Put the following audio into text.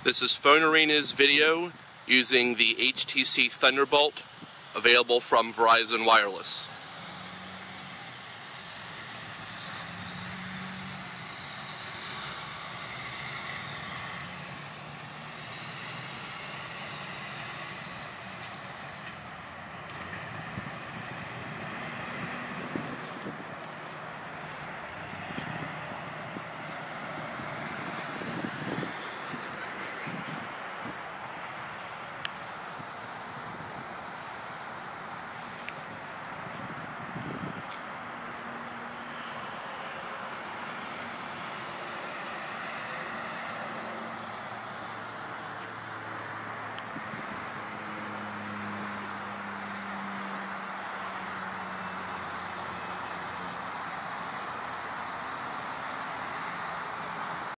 This is Phone Arena's video using the HTC Thunderbolt, available from Verizon Wireless.